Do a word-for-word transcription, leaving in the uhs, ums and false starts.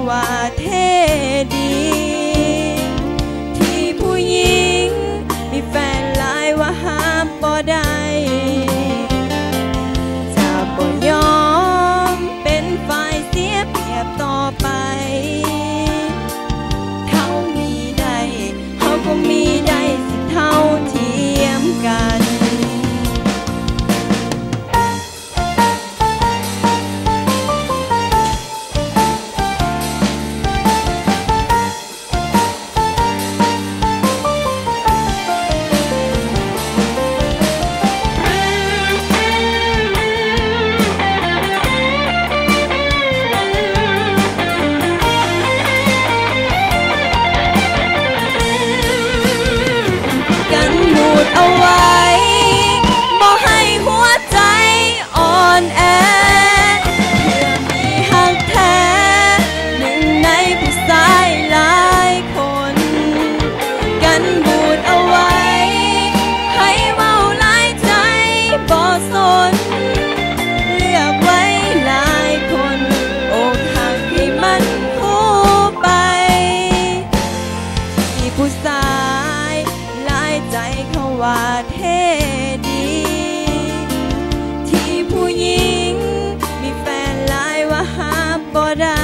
ว่าเท่ดีที่ผู้หญิงมีแฟนหลายว่าห้ามบ่ได้จะบ่ยอมเป็นฝ่ายเสียเปรียบต่อไปเขามีได้เขาก็มีได้สิเท่าเทียมกันเอาไว้บ่ให้หัวใจอ่อนแอเพื่อมีหักแท้หนึ่งในผู้ชายหลายคนกันบูดเอาไว้ให้เว้าหลายใจบ่สนเลือกไว้หลายคนอกหักให้มันคู่ไปที่ผู้ชายหลายใจเขาว่าเท่ดีที่ผู้หญิงมีแฟนหลายว่าห้ามบ่ได้